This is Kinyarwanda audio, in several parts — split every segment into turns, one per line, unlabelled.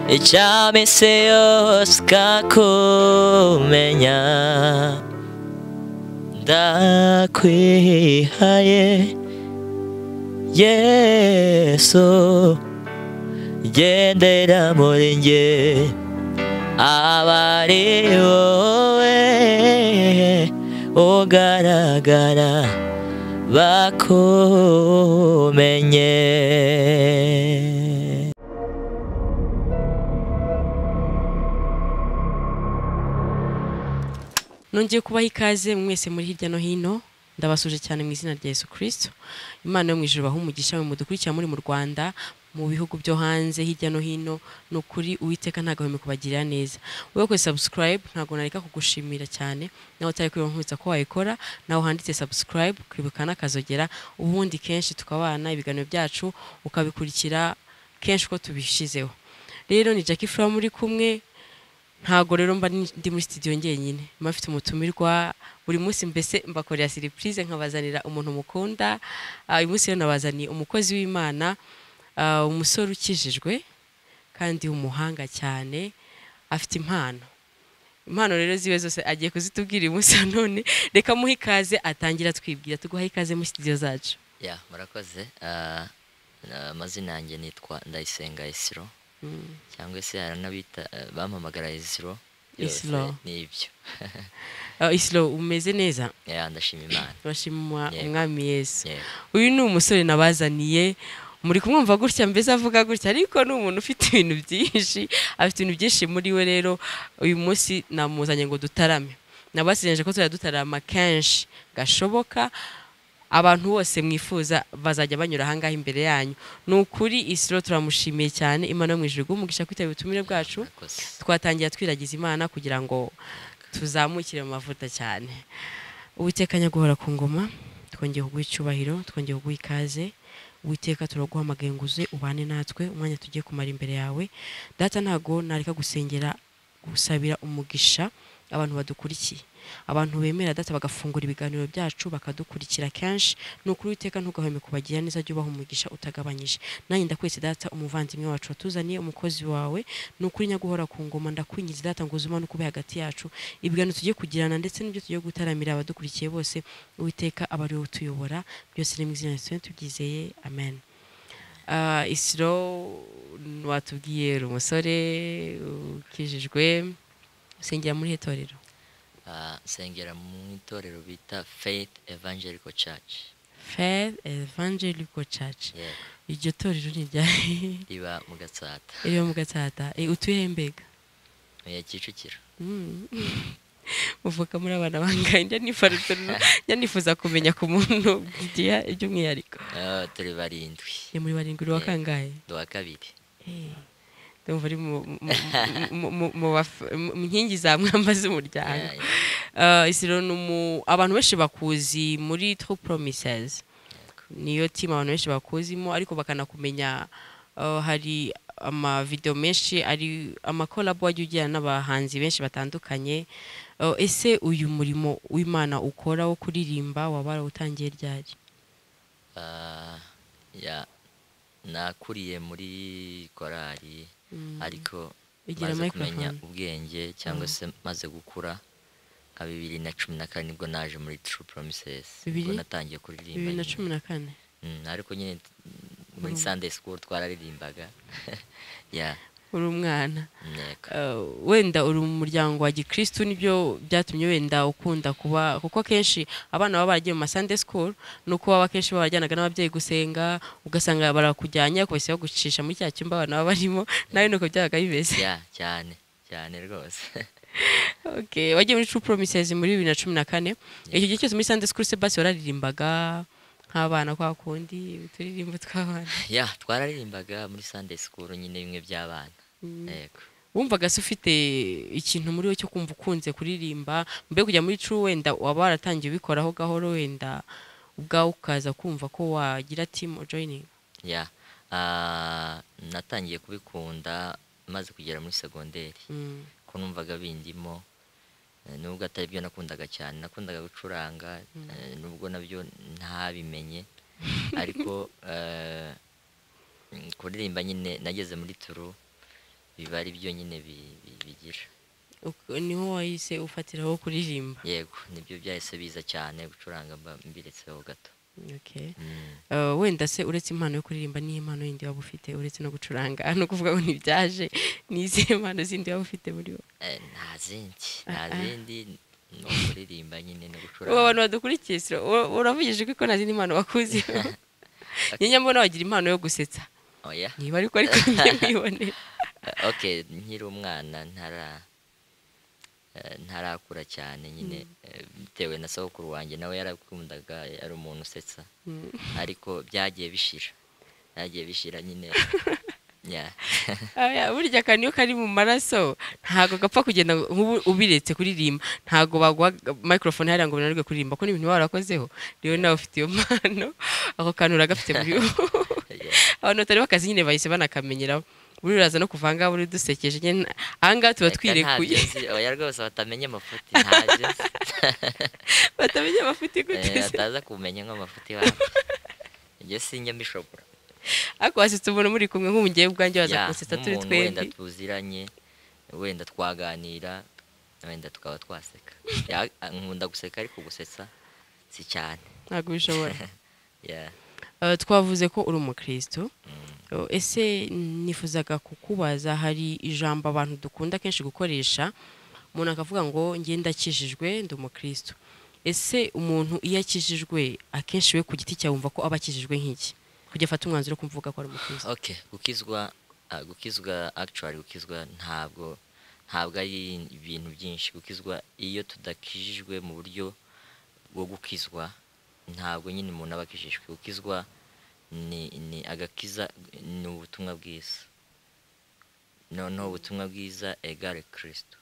icyamese yose kakumenya ndakwihaye Yesu gendera muri njye abari wowe ugaragara bakumenye.
Nongeye kubaha ikaze mwese muri hirya no hino, ndabasuje cyane mu izina rya Yesu Kristo. Imana yo mwijuru baha umugisha mu mudukurikira muri mu Rwanda, mu bihugu byo hanze hirya no hino, nukuri Uwiteka ntagahweme kubagirira neza. Wewe ko subscribe ntago nareka kugushimira cyane, nawe utari kwiyonkwitsa ko wayikora, nawe handitse subscribe kwibukana kazogera, ubundi kenshi tukabana ibiganiro byacu ukabikurikira kenshi ko tubishizeho. Rero ni Jackie Fra muri kumwe, ntago rero mba ndi muri studio ngenyine, mafite umutumirwa buri munsi, mbese mbakorera surprise nkabazanira umuntu mukunda. Uyu munsi rero nabazaniye umukozi w'Imana, umusore ukijijwe kandi umuhanga cyane, afite impano rero ziwe zose agiye kuzitubwira uyu munsi none. Reka muhe ikaze atangira twibwira, tuguha ikaze muri studio zacu.
Murakoze. Amazina yanjye nitwa Ndayisenga Isiro, cyangwa se haranabita bampamagara Isiro. Nibyo.
Isiro, umeze neza?
Ndashima Imana.
Urashima umwami Yesu. Uyu ni umusore nabazaniye, muri kumwumva gutya mbese avuga gutya, ariko ni umuntu ufite ibintu byinshi, afite ibintu byinshi muri we. Rero uyu munsi namuzanye ngo dutarame, nabasirenje ko dutarama kenshi gashoboka. Abantu bose mwifuza bazajya banyura ahangaha imbere yanyu. Nukuri Isiro turamushimiye cyane, Imana yo mwijuru umugisha kwitaba ubutumire bwacu. Twatangiye twiragiza Imana kugira ngo tuzamukire mu mavuta cyane. Uwiteka nyaguhora ku ngoma, twongeye kuguha icyubahiro, twongeye kuguha ikaze. Uwiteka turaguhamagaye ngo uze ubane natwe umwanya tugiye kumara imbere yawe. Data ntago nareka gusengera gusabira umugisha abantu badukurikiye, abantu bemera Data bagafungura ibiganiro byacu bakadukurikira kenshi. Nukuri Uwiteka ntugahweme kubagira neza, jya ubaha umugisha utagabanyije. Nanjye ndakwese Data umuvandimwe wacu watuzaniye, umukozi wawe. Nukuri nyaguhora ku ngoma, ndakwingiza Data ngo uzumane ukube hagati yacu, ibiganiro tugiye kugirana ndetse n'ibyo tugiye gutaramira abadukurikiye bose. Uwiteka abari wowe utuyobora, byose ni mu izina ryawe tubyizeye, amen. Isiro, watubwiye umusore ukijijwe, usengera muri itorero?
Sengera mu itorero bita Faith Evangelical Church.
Faith Evangelical Church. Iryo torero ni ryari?
Riba mu Gatsata.
Riba mu Gatsata. Utuye Mbega?
Kicukiro.
Uvuka muri abana bangahe? Njya nifuza kumenya ku muntu by'umwihariko.
Turi barindwi.
Muri barindwi wa kangahe?
Wa kabiri.
Ndumva ari mu nkingi za mwamba z'umuryango. Isiro abantu benshi bakuzi muri True Promises, niyo team abantu benshi bakuzimo, ariko bakanakumenya hari amavideo menshi, ari amakolabo wagiye ugirana n'abahanzi benshi batandukanye. Ese uyu murimo w'Imana ukora wo kuririmba wabara utangiye ryari?
Nakuriye muri korali, ariko maze kumenya ubwenge cyangwa se maze gukura nka 2014 nibwo naje muri True Promises, ubwo natangiye kuririmba.
2014?
Ariko nyine muri Sunday School twararirimbaga.
Uri umwana. Wenda uri mu muryango wa Gikristo, nibyo byatumye wenda ukunda kuba, kuko kenshi abana baba baragiye mu Sunday School nuko baba kenshi babajyanaga n'ababyeyi gusenga, ugasanga barakujyanye kubese gucisha muri cya cyumba abana baba barimo, nawe nuko byabaga bimeze.
cyane rwose.
Wagiye muri True Promises muri 2014. Icyo gihe cyose muri Sunday School se basi wararirimbaga nk'abana kwa kundi turirimba tw'abana?
Twararirimbaga muri Sunday School nyine bimwe by'abana.
Wumvaga se ufite ikintu muri we cyo kumva ukunze kuririmba, mbe kujya muri True wenda waba waratangiye ubikoraho gahoro, wenda ubwawe ukaza kumva ko wagira team joining?
Natangiye kubikunda maze kugera muri segonderi, ko numvaga bindimo, nubwo atari byo nakundaga cyane, nakundaga gucuranga, nubwo nabyo ntabimenye, ariko kuririmba nyine nageze muri True biba ari byo nyine bigira.
Niho wahise ufatiraho kuririmba?
Yego, nibyo byahise biza cyane, gucuranga mbiretseho gato.
Okay. Wenda se uretse impano yo kuririmba ni impano yindi waba ufite uretse no gucuranga? No kuvuga ngo ntibyaje, ni izihe impano zindi waba ufite muri wowe?
Nta zindi no kuririmba nyine no gucuranga.
Abantu badukurikiye uravugije ko nta zindi impano wakuziho? Nyine mbona wagira impano yo gusetsa.
Oya.
Niba ariko ngiye mbibonera.
Okay, nkiri umwana ntarakura cyane nyine, bitewe na sogokuru wanjye nawe yarakundaga, yari umuntu usetsa, ariko byagiye bishira nyine.
Burya kaniyo kari mu maraso ntago gapfa kugenda nk'ubu ubiretse kuririmba, ntago bagwa microphone hariya ngo binanirwe kuririmba ko n'ibintu warakozeho. Rero nawe ufite iyo mpano, ako kantu uragafite muri wowe. Abantu batari bakazi nyine bahise banakamenyeraho. Buri uraza no kuvanga buri dusekeje nyine, ahangaha tuba twirekuye.
Oya rwose batamenya amafuti, ntabyo.
Batamenya amafuti gute se?
Ataza kumenya nk'amafuti wawe. Ibyo sinjya mbishobora.
Ariko wasitse umuntu muri kumwe nk'umugiye ubwanjye waza kusetsa turi twembi.
Wenda tuziranye, wenda twaganira, wenda tukaba twaseka. Nkunda guseka ariko gusetsa si cyane.
Ntabwo bishobora. Twavuze ko uri umukristo. Ese nifuzaga kukubaza, hari ijambo abantu dukunda kenshi gukoresha, umuntu akavuga ngo njye ndakijijwe ndi umukristo. Ese umuntu iyo akijijwe akenshi we ku giti cyawe wumva ko aba akijijwe nk'iki kujya afata umwanzuro kumvuga ko ari umukristo?
Okay, gukizwa actually gukizwa ntabwo ari ibintu byinshi. Gukizwa iyo tudakijijwe mu buryo bwo gukizwa, ntabwo nyine umuntu aba akijijwe. Gukizwa ni agakiza, ni ubutumwa bwiza. Noneho ubutumwa bwiza egare Kristo.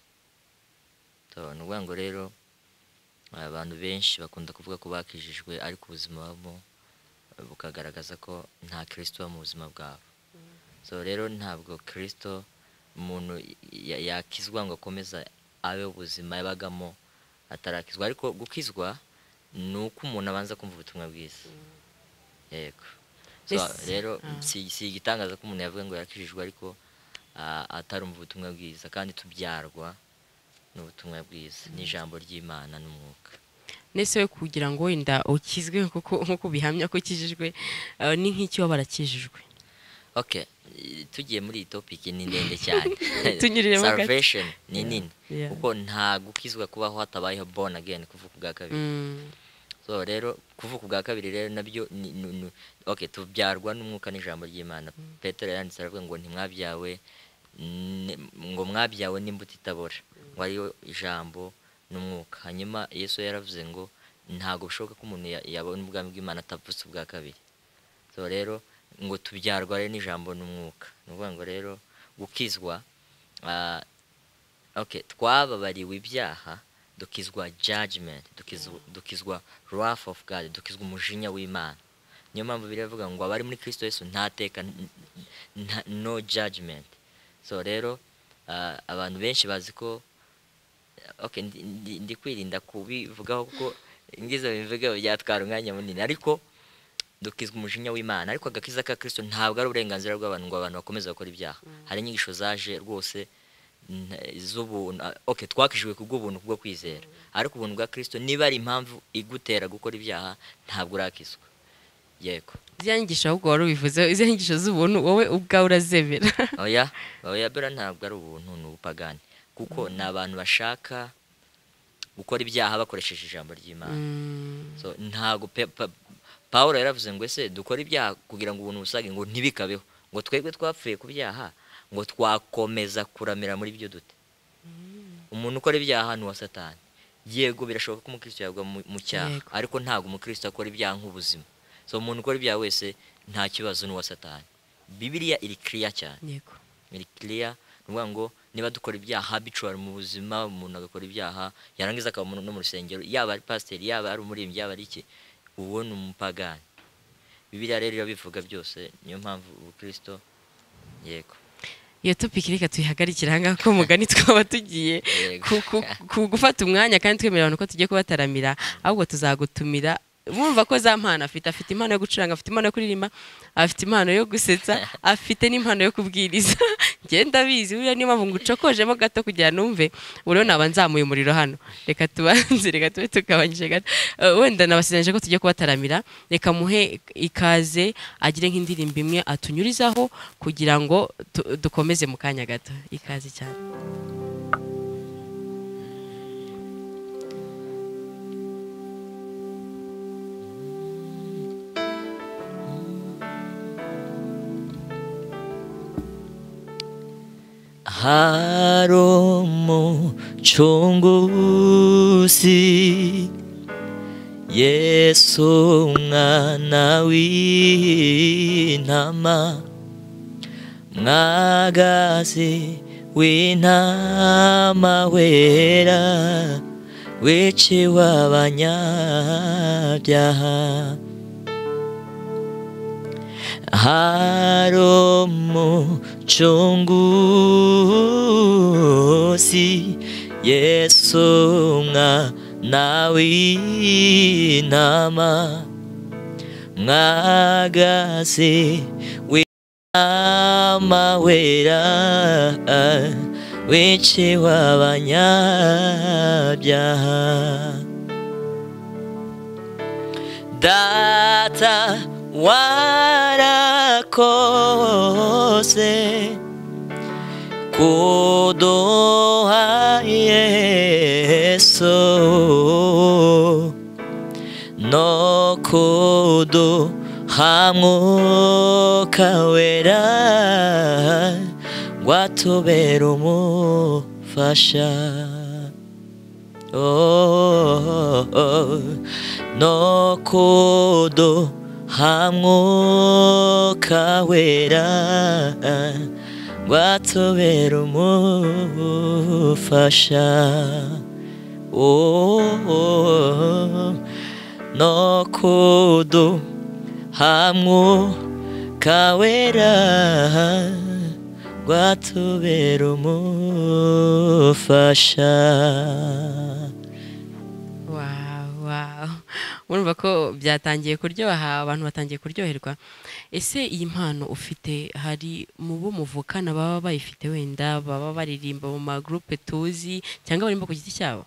Ni ukuvuga ngo rero abantu benshi bakunda kuvuga ko bakijijwe ariko ubuzima babamo bukagaragaza ko nta Kristo mu buzima bwabo. Rero ntabwo Kristo umuntu yakizwa ngo akomeza abe ubuzima yabagamo atarakizwa. Ariko gukizwa ni uko umuntu abanza kumva ubutumwa bwiza. Yego. Rero si igitangaza ko umuntu yavuga ngo yakijijwe ariko atarumva ubutumwa bwiza, kandi tubyarwa n'ubutumwa bwiza n'ijambo ry'Imana n'umwuka.
Nese we kugira ngo wenda ukizwe nkuko bihamya ko ukijijwe, ni nk'iki waba barakijijwe? Okay,
tugiye muri iyi topic ni ndende cyane.
Salvation
ni nini, kuko nta gukizwa kubaho hatabayeho born again, kuvuka bwa kabiri. Rero kuvuka bwa kabiri rero nabyo okay, tubyarwa n'umwuka n'ijambo ry'Imana. Petero yanditse aravuga ngo ntimwabyawe ngo mwabyawe n'imbuto itabora, ngo ariyo ijambo n'umwuka. Hanyuma Yesu yaravuze ngo ntago bishoboka ko umuntu yabona ubwami bw'Imana atavutse ubwa kabiri. Rero ngo tubyarwa rero n'ijambo n'umwuka. Ni ukuvuga ngo rero gukizwa, okay, twababariwe ibyaha, dukizwa judgment, dukizwa wrath of God, dukizwa umujinya w'Imana. Niyo mpamvu biravuga ngo abari muri Kristo Yesu ntateka, no judgment. Rero abantu benshi bazi ko okay, ndi kwirinda kubivugaho kuko ngize bivuga byatwara umwanya munini, ariko dukizwa umujinya w'Imana. Ariko agakiza ka Kristo ntabwo ari uburenganzira bw'abantu ngo abantu bakomeze gukora ibyaha. Hari inyigisho zaje rwose z'ubuntu. Okay, twakijijwe kubw'ubuntu bwo kwizera, ariko ubuntu bwa Kristo niba ari impamvu igutera gukora ibyaha ntabwo urakizwa. Yego.
Zyanyigisha ahubwo wari ubivuze, izo nyigisho z'ubuntu wowe ubwawe urazemera?
Oya bera ntabwo ari ubuntu, ni ubupagani, kuko ni abantu bashaka gukora ibyaha bakoresheje ijambo ry'Imana. Ntabwo Pawulo yaravuze ngo ese dukora ibyaha kugira ngo ubuntu busage, ngo ntibikabeho, ngo twebwe twapfuye ku byaha ngo twakomeza kuramira muri byo dute. Umuntu ukora ibyaha ni uwa Satani. Yego birashoboka ko umukristo yagwa mu cyaha, ariko ntabwo umukristo akora ibyaha nk'ubuzima. Umuntu ukora ibyaha wese nta kibazo ni uwa Satani. Bibiliya iri clear cyane.
Yego.
Iri clear, nuvuga ngo niba dukora ibyaha habitual mu buzima, umuntu agakora ibyaha yarangiza akaba no mu rusengero, yaba ari pastor, yaba ari umuririmbyi, yaba ari iki, uwo ni umupagani. Bibiliya rero irabivuga byose, niyo mpamvu ubukristo. Yego.
Iyo topic reka tuyihagarikira hanga ko mugani twaba tugiye gufata umwanya kandi twemerera abantu ko tugiye kubataramira, ahubwo tuzagutumira murumva ko za mpano afite impano yo gucuranga, afite impano yo kuririmba, afite impano yo gusetsa, afite n'impano yo kubwiriza. Ngenda bizi uriya niyo mpamvu ngucokojemo gato kugira numve uriho naba nzamuye umuriro hano. Reka tubanze, reka tube tukabanyije gato. Wenda nabasezeranyije ko tujye kubataramira, reka muhe ikaze agire nk'indirimbo imwe atunyurizaho kugira ngo dukomeze mu kanya gato. Ikaze cyane.
hari umucunguzi Yesu umwana w'intama, mwagazi w'intama wera wiciwe abanyabyaha. hari umucunguzi Yesu umwana w'intama, mwagazi w'intama wera wiciwe abanyabyaha. Data warakoze kuduha Yesu no kuduha Mwuka Wera ngo atubere umufasha. No kuduha Mwuka Wera ngo atubere umufasha. No kuduha Mwuka Wera ngo atubere umufasha.
Murumva ko byatangiye kuryoha, abantu batangiye kuryoherwa. Ese iyi mpano ufite hari mu bo muvukana baba bayifite, wenda baba baririmba mu ma groupe tuzi cyangwa barimba ku giti cyabo?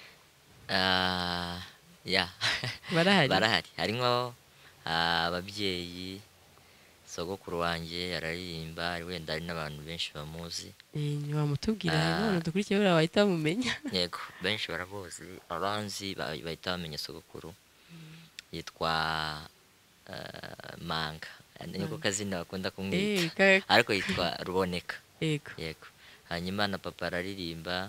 Barahari. Harimo ababyeyi, sogokuru wanjye araririmba, wenda hari n'abantu benshi bamuzi.
Wamutubwira none dukurikiye buriya wahita bamumenya?
Yego, benshi baramuzi, abanzi bahita bamenya sogokuru. Yitwa Manga, niko kazina bakunda kumwita, ariko yitwa Ruboneka. Yego. Hanyuma na papa araririmba,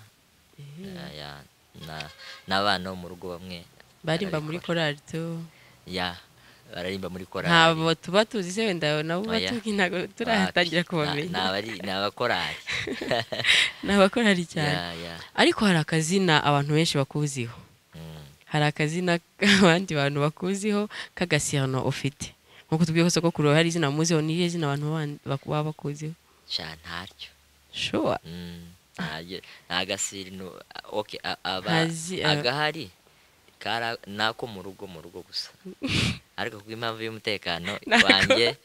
n'abana bo mu rugo bamwe
barimba muri korali tu.
Bararimba muri korali.
Ntabwo tuba tuzi se wenda nabo batuki, ntabwo turatangira kubamenya.
Ni abakorali.
Ni abakorali cyane. Ariko hari akazina abantu benshi bakuziho. Hari akazina abandi bantu bakuziho k'agasirano ufite. Nkuko tubwiye ko sogokuru hari izina muziho, ni irihe zina abantu baba bakuziho?
Ntaryo.
Sure.
Agasirino, okay, agahari nako mu rugo gusa. Ariko kubw'impamvu y'umutekano wanjye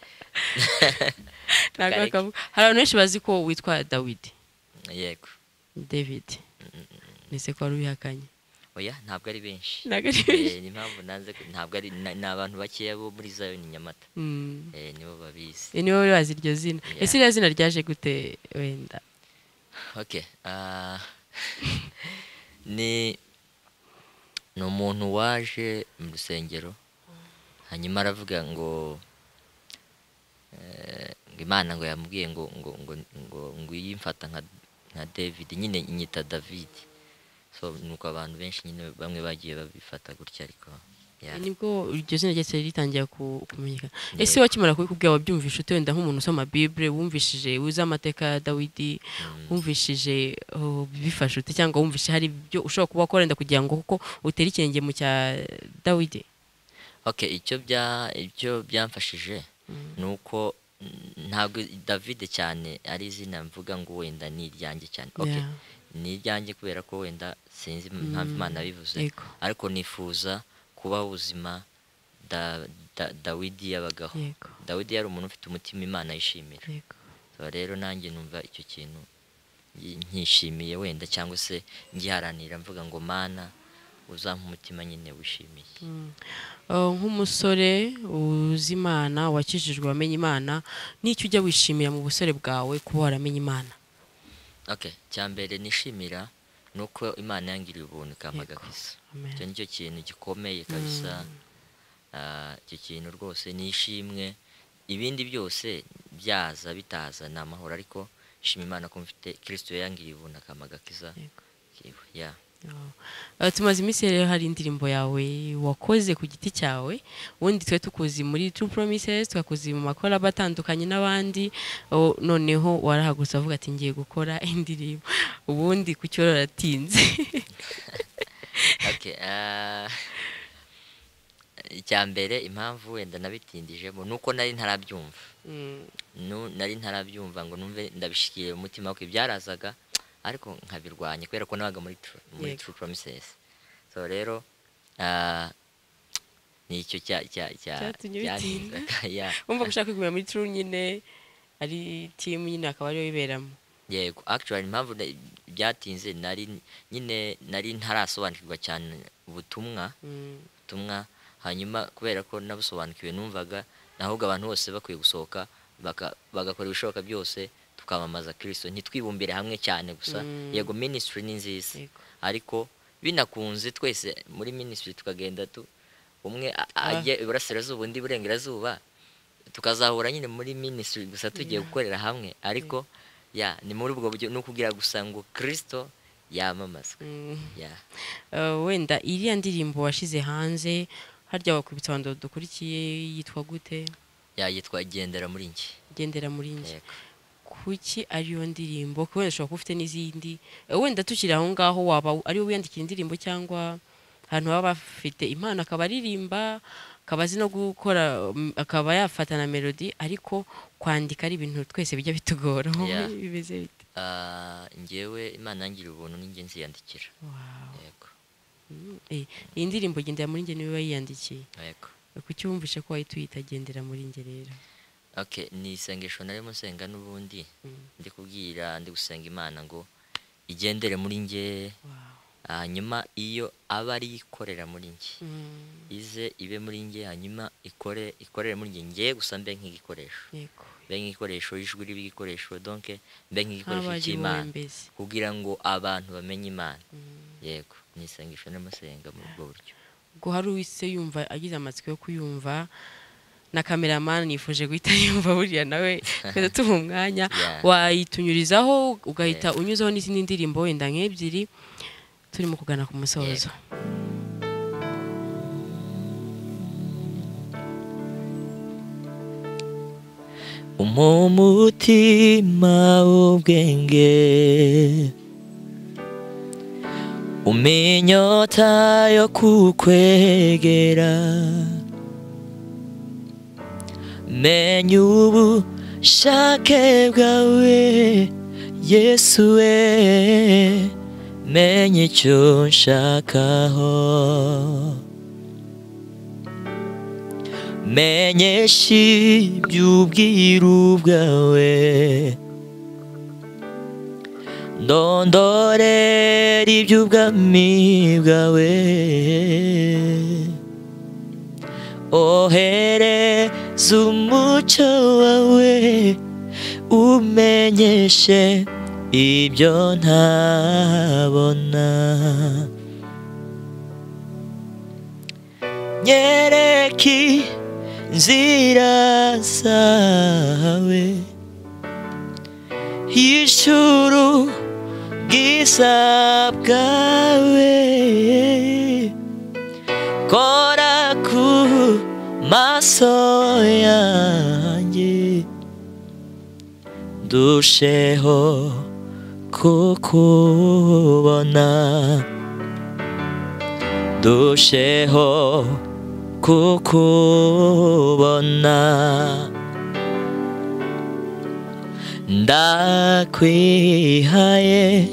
hari abantu benshi bazi ko witwa Dawidi.
Yego.
David. Nise ko wari ubihakanye?
Oya, ntabwo ari benshi.
Ni
impamvu nanze, ntabwo ari n'abantu bakeya bo muri Zion Nyamata. Nibo babizi.
Nibo bazi iryo zina. Ese iryo zina ryaje gute wenda?
Okay. Ni umuntu waje mu rusengero, hanyuma aravuga ngo Imana ngo yamubwiye ngo yimfata nka David, nyine inyita David. So nuko abantu benshi nyine bamwe bagiye babifata gutya, ariko
nibwo iryo zina ryese ritangiye kumenyekana. Ese wakimara kubikubwira wabyumvishe ute, wenda nk'umuntu usoma Bible, wumvishije uzi amateka ya Dawidi, wumvishije bifashe ute, cyangwa wumvishe hari ibyo ushobora kuba wakorenda kugira ngo kuko utere ikirenge mu cya Dawidi?
Okay, icyo byamfashije nuko ntabwo David cyane ari izina mvuga ngo wenda ni iryanjye cyane. Okay. Ni iryanjye kubera ko wenda sinzi impamvu Imana bivuze, ariko nifuza kubaho ubuzima Dawidi yabagaho. Dawidi yari umuntu ufite umutima Imana yishimira. Rero nanjye numva icyo kintu nkishimiye wenda cyangwa se ngiharanira mvuga ngo Mana uzampa umutima nyine wishimiye.
Nk'umusore uzi Imana wakijijwe wamenye Imana n'icyo ujya wishimira mu busore bwawe kuba waramenye Imana?
Cyambere nishimira nuko Imana yangiriye ubuntu ikamagakiza. Icyo nicyo kintu gikomeye kabisa. Icyo kintu rwose nishimwe, ibindi byose byaza bitaza ni amahoro, ariko shima Imana ko mfite Kristo yangiriye ubuntu akamagakiza.
Tumaze iminsi rero hari indirimbo yawe wakoze ku giti cyawe, ubundi twe tukuzi muri True Promises, tukakuzi mu makorabo atandukanye n'abandi, noneho warahagurutse avuga ati ngiye gukora indirimbo, ubundi ku cyo ratinze?
Icyambere impamvu wenda nabitindijemo nuko nari ntarabyumva. Nari ntarabyumva ngo numve ndabishikire umutima ko ibyarazaga, ariko nkabirwanya kubera ko nabaga muri True Promises. Rero ni icyo
umva gushaka kuguma muri True nyine ari team nyine akaba ariyo iberamo.
Yego, actually impamvu byatinze nari ntarasobanukirwa cyane ubutumwa. Hanyuma kubera ko nabusobanukiwe numvaga nahubwo abantu bose bakwiye gusohoka bagakora ibishoboka byose tukamamaza Kristo, ntitwibumbire hamwe cyane gusa. Yego, ministry ni nziza, ariko binakunze twese muri ministry tukagenda umwe ajye iburasirazuba undi burengerazuba, tukazahura nyine muri ministry gusa tugiye gukorera hamwe, ariko ni muri ubwo buryo no kugira gusa ngo Kristo yamamazwe.
Wenda iriya ndirimbo washize hanze harya wakubitsa abantu dukurikiye yitwa gute?
Yitwa Gendera muri njye. Kuki ariyo ndirimbo? Kuko wenda ushobora kuba ufite n'izindi,
wenda tukiri aho ngaho waba ariyo wiyandikira indirimbo cyangwa ahantu baba bafite impano akaba aririmba, akaba azi no gukora, akaba yafata na melody, ariko kwandika ari ibintu twese bijya bitugora. Bimeze bite?
Njyewe Imana yangiriye ubuntu ninjye nziyandikira. Yego.
Iyi ndirimbo Gendera muri njye niwe wayiyandikiye?
Yego.
Kuki wumvishe ko wahita uyita Gendera muri njye rero?
Ni isengesho narimo nsenga n'ubundi ndi gusenga Imana ngo igendere muri njye. Hanyuma iyo aba ari ikorera muri njye, ize ibe muri njye, hanyuma ikorere muri njye, ngiye gusa mbe nk'igikoresho, ijwi ribe igikoresho, donc mbe nk'igikoresho cy'Imana kugira ngo abantu bamenye Imana. Yego, ni isengesho narimo nsenga muri ubwo buryo.
Ubwo hari uwise yumva agize amatsiko yo kuyumva, na cameraman nifuje guhita yumva buriya nawe twese tumu umwanya wayitunyurizaho ugahita unyuzaho n'izindi ndirimbo wenda nk'ebyiri turimo kugana ku musozo.
Umutima w'ubwenge umenyota yo kukwegera, menya ubushake bwawe Yesu we, menya icyo nshakaho, menyesha iby'ubwiru bwawe, ndondorera iby'ubwami bwawe, ohereza umucyo wawe umenyeshe ibyo ntabona, nyereka inzira zawe, hishura ubwiza bwawe, kora ku maso yanjye ndusheho kukubona, ndusheho kukubona, ndakwihaye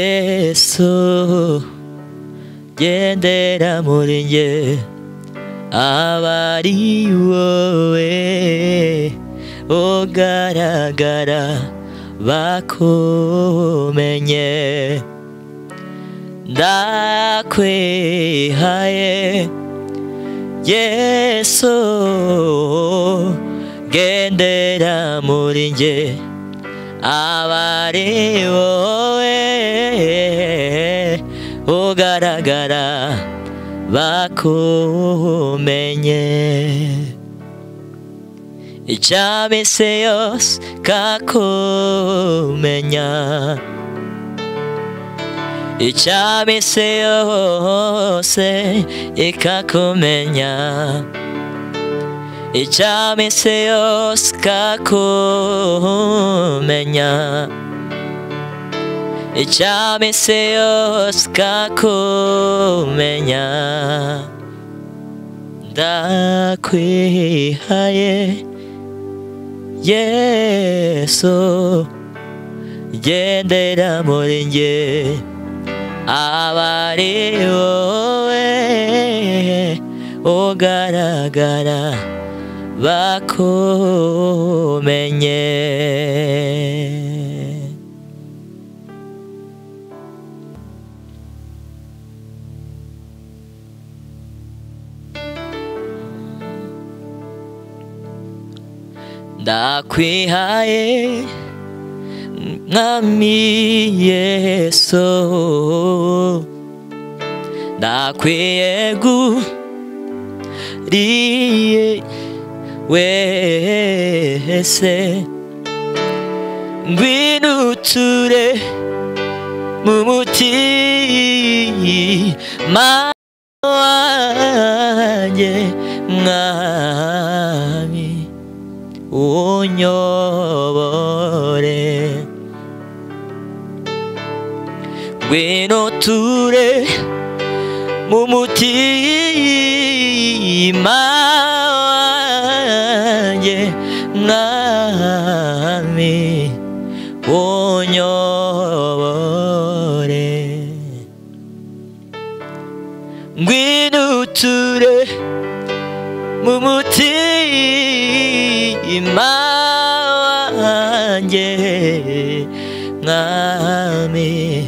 Yesu, gendera muri njye, abari wowe ugaragara bakumenye ndakwihaye Yesu gendera muri nge abari wowe ugaragara bakumenye icyamese yose kakumenya icyamese yose ikakumenya icyamese yose kakumenya icyamese yose kakumenya ndakwihaye Yesu gendera muri nge abari wowe ugaragara bakumenye ndakwihaye mwami Yesu ndakwiyeguriye wese ngwino uture mu mutima wanjye mwami unyobore ngwino uture mu mutima wanjye mwami unyobore ngwino uture mu mutima wanjye mwami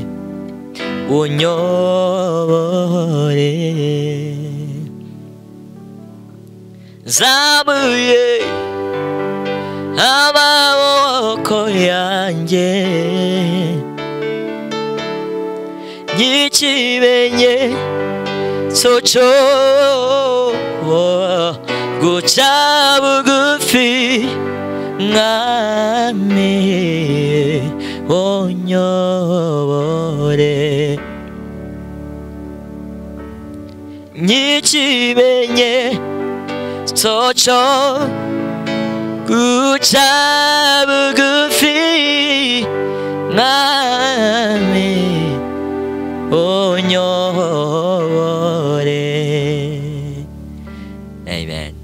unyobore zamuye amaboko yanjye n'ikimenyetso cyo guca bugufi mwami unyobore n'ikimenyetso cyo guca bugufi mwami unyobore. Amen.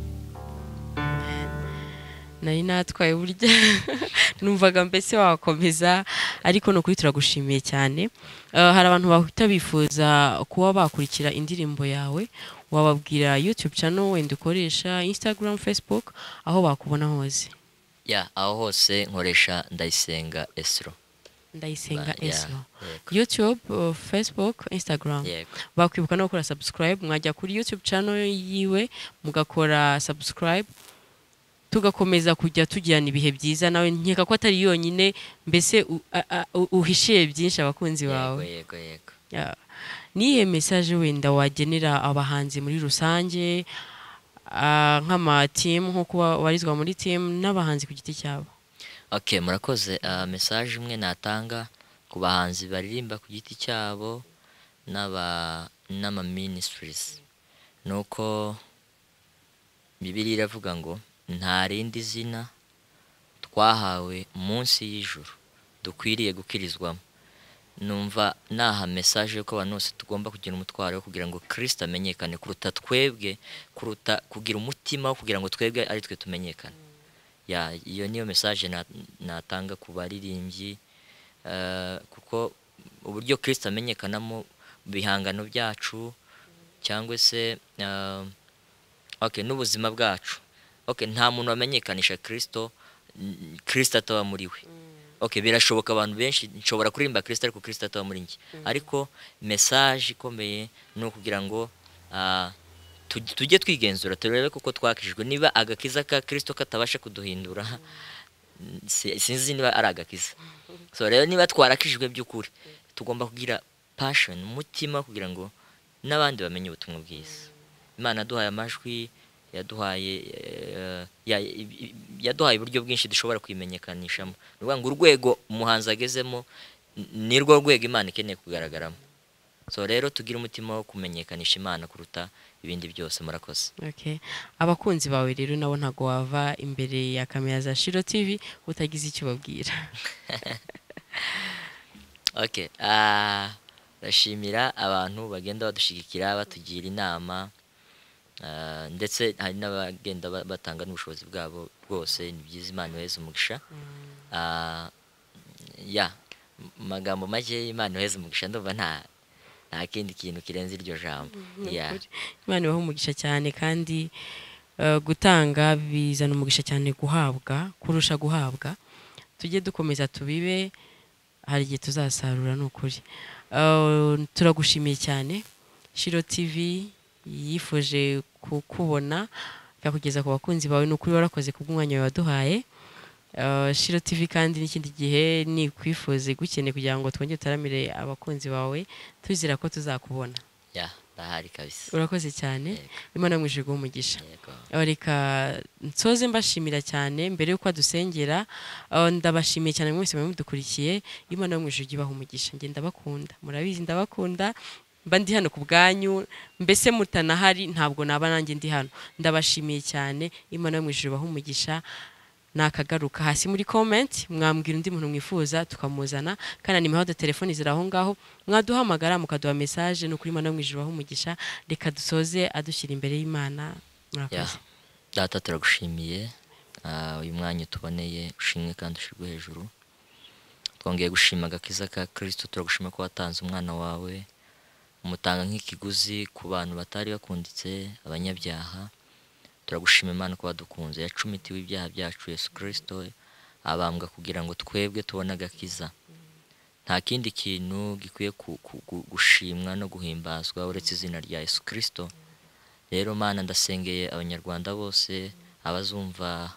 nari natwaye burya numvaga mbese wakomeza ariko no kuri turagushimiye cyane. Hari abantu bahita bifuza kuba bakurikira indirimbo yawe, wababwira YouTube channel wenda ukoresha, Instagram, Facebook, aho bakubona hose?
Aho hose nkoresha Ndayisenga Esro.
Ndayisenga Esro. YouTube, Facebook, Instagram. Bakwibuka no gukora subscribe, mwajya kuri YouTube channel yiwe mugakora subscribe, tugakomeza kujya tugirana ibihe byiza. Nawe nkeka ko atari yonyine, mbese uhishiye byinshi abakunzi bawe.
Yego.
Niye message wenda wagenera abahanzi muri rusange, nk'ama team nko warizwa muri team n'abahanzi ku giti cyabo?
Murakoze. Message imwe natanga ku bahanzi baririmba ku giti cyabo n'ama ministries nuko Bibiliya iravuga ngo nta rindi zina twahawe munsi y'ijuru dukwiriye gukirizwamo. Numva naha message ko abantu bose tugomba kugira umutwaro wo kugira ngo Kristo amenyekane kuruta twebwe, kuruta kugira umutima kugira ngo twebwe ari twe tumenyekane. Iyo niyo message natanga ku baririmbyi, kuko uburyo Kristo amenyekanamo bihangano byacu cyangwa se okay n'ubuzima bwacu. Okay, nta muntu wamenyekanisha Kristo ataba muri we. Okay, birashoboka abantu benshi nshobora kuririmba Kristo ariko Kristo ataba muri njye, ariko message ikomeye ni ukugira ngo tujye twigenzura turebe kuko twakijijwe. Niba agakiza ka Kristo katabasha kuduhindura, sinzi niba ari agakiza. So rero niba twarakijijwe by'ukuri, tugomba kugira passion, umutima, kugira ngo n'abandi bamenye ubutumwa bwiza. Imana yaduhaye amajwi, yaduhaye uburyo bwinshi dushobora kwimenyekanishamo. Ni ukuvuga ngo urwego umuhanzi agezemo ni rwo rwego Imana ikeneye kugaragaramo. So rero tugira umutima wo kumenyekanisha Imana kuruta ibindi byose. Murakoze.
Okay, abakunzi bawe rero nabo ntago wava imbere ya kamera za Shilo TV utagize icyo babwira.
Okay, ndashimira abantu bagenda badushigikira, batugira inama, ndetse hari n'abagenda batanga n'ubushobozi bwabo bwose. Ni byiza, Imana iheze umugisha. Magambo make, Imana iheze umugisha, ndumva nta kindi kintu kirenze iryo jambo.
Imana ibahe umugisha cyane, kandi gutanga bizana umugisha cyane, guhabwa kurusha guhabwa. Tujye dukomeza tubibe, hari igihe tuzasarura. N'ukuri turagushimiye cyane. Shilo TV yifuje kukubona ikakugeza ku bakunzi bawe. N'ukuri warakoze kubw'umwanya wawe waduhaye. Shilo TV kandi n'ikindi gihe ni kwifuza gukeneye kugira ngo twongere tutaramire abakunzi bawe, tuzira ko tuzakubona.
Ndahari kabisa.
Urakoze cyane. Imana mwije umugisha. Reka nsoze mbashimira cyane mbere yuko adusengera. Ndabashimiye cyane mwese mudukurikiye. Imana mwije ibaha umugisha. Nge ndabakunda, murabizi ndabakunda. Mba ndi hano ku bwanyu, mbese mutanahari ntabwo naba nanjye ndi hano. Ndabashimiye cyane. Imana mwije ibaha umugisha. Nakagaruka hasi muri comment mwambwira undi muntu mwifuza tukamuzana, kana nimero de telefone ziraho ngaho, mwaduhamagara mukaduha message. No kuri Imana mwije ibaha umugisha. Reka dusoze adushyira imbere y'Imana. Murakoze.
Data, turagushimiye uyu mwanya tuboneye, ushimwe kandi ushirwe hejuru. Twongeye gushima agakiza ka Kristo, turagushima ko watanze umwana wawe, umutanga nk'ikiguzi ku bantu batari bakunditse, abanyabyaha. Turagushima Imana ko wadukunze, yacumitiwe ibyaha byacu Yesu Kristo abambwa kugira ngo twebwe tubone agakiza. Nta kindi kintu gikwiye gushimwa no guhimbazwa uretse izina rya Yesu Kristo. Rero Mana, ndasengeye abanyarwanda bose, abazumva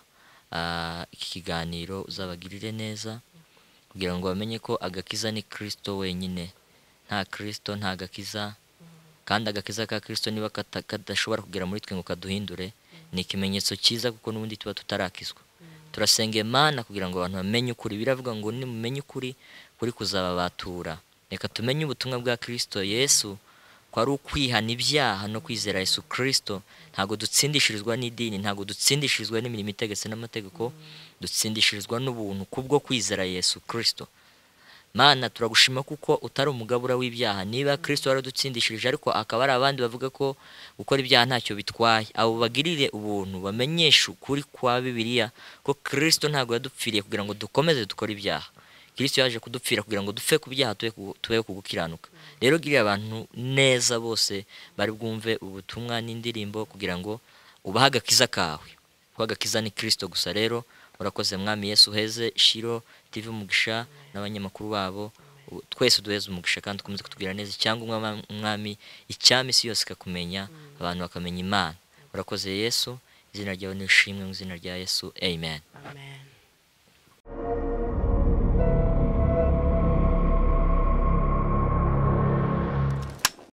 iki kiganiro, uzabagirire neza kugira ngo bamenye ko agakiza ni Kristo wenyine. Nta Kristo nta gakiza, kandi agakiza ka Kristo niba kadashobora kugera muri twe ngo kaduhindure, ni ikimenyetso cyiza kuko n'ubundi tuba tutarakizwa. Turasengeye Mana kugira ngo abantu bamenye ukuri. Biravuga ngo nimumenye ukuri, kuri kuzababatura. Reka tumenye ubutumwa bwa Kristo Yesu ko ari ukwihana ibyaha no kwizera Yesu Kristo. Ntago dutsindishirizwa n'idini, ntago dutsindishirizwa n'imirimo itegetse n'amategeko, dutsindishirizwa n'ubuntu kubwo kwizera Yesu Kristo. Mana, turagushima kuko utari umugabura w'ibyaha. Niba Kristo waradutsindishirije ariko akaba ari abandi bavuga ko gukora ibyaha ntacyo bitwaye, abo bagirire ubuntu, bamenyeshe ukuri kwa Bibiliya ko Kristo ntago yadupfiriye kugira ngo dukomeze dukora ibyaha. Kristo yaje kudupfira kugira ngo dupfe ku byaha tube kugukiranuka. Rero girira abantu neza bose bari bwumve ubutumwa n'indirimbo kugira ngo ubahe agakiza kawe. Kuko agakiza ni Kristo gusa. Rero urakoze Mwami Yesu, heze Shilo TV umugisha n'abanyamakuru babo, twese duheze umugisha kandi ukomeze kutubwira neza cyangwa Mwami icyami isi yose kakumenya, abantu bakamenya Imana. Urakoze Yesu, izina ryawe nishimwe mu izina rya Yesu. Amen.
Amen.